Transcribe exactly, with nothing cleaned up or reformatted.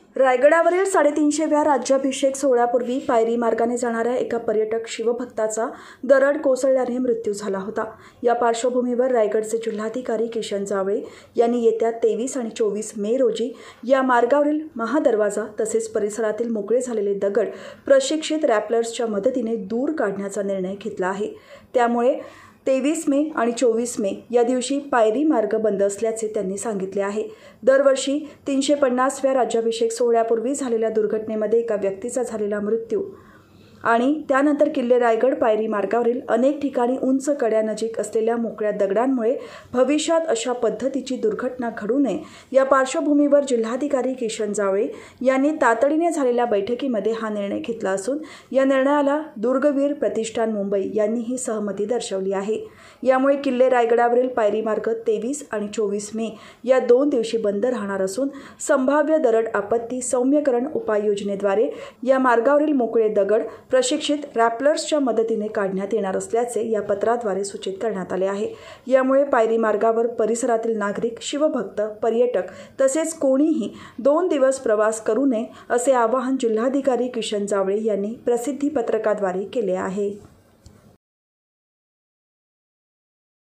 रायगडावरील साडेतीनशेव्या राज्याभिषेक सोहळ्यापूर्वी पायरी मार्गाने जाणाऱ्या एका पर्यटक शिवभक्ताचा दरड कोसळल्याने मृत्यू झाला होता। या पार्श्वभूमीवर रायगडचे जिल्हाधिकारी किशन जावळे यांनी येत्या तेवीस आणि चोवीस मे रोजी या मार्गावरील महादरवाजा तसेच परिसरातील मोकळे झालेले दगड प्रशिक्षित रॅपलर्सच्या मदतीने दूर काढण्याचा निर्णय घेतला आहे। त्यामुळे तेवीस मे आणि चोवीस मे या दिवशी पायरी मार्ग बंद असल्याचे त्यांनी सांगितले आहे। दरवर्षी तीनशे पन्नासव्या राज्याभिषेक सोहळ्यापूर्वी झालेल्या दुर्घटनेमध्ये एका व्यक्तीचा झालेला मृत्यू आणि त्यानंतर किल्ले रायगड पायरी मार्गावरील अनेक ठिकाणी उंच कड्यानजीक असलेल्या मोकळ्या दगडांमुळे भविष्यात अशा पद्धतीची दुर्घटना घडू नये या पार्श्वभूमीवर जिल्हाधिकारी किशन जावळे यांनी तातडीने झालेल्या बैठकीमध्ये हा निर्णय घेतला असून या निर्णयाला दुर्गवीर प्रतिष्ठान मुंबई यांनीही सहमती दर्शवली आहे। यामुळे किल्ले रायगडावरील पायरी मार्ग तेवीस आणि चोवीस मे या दोन दिवशी बंद राहणार असून संभाव्य दरड आपत्ती सौम्यकरण उपाययोजनेद्वारे या मार्गावरील मोकळे दगड प्रशिक्षित रॅपलर्सच्या मदतीने काढण्यात येणार असल्याचे या पत्राद्वारे सूचित करण्यात आले आहे। यामुळे पायरी मार्गावर परिसरातील नागरिक, शिवभक्त, पर्यटक तसेच कोणीही दोन दिवस प्रवास करू नये असे आवाहन जिल्हाधिकारी किशन जावळे यांनी प्रसिद्धी पत्रकाद्वारे केले आहे।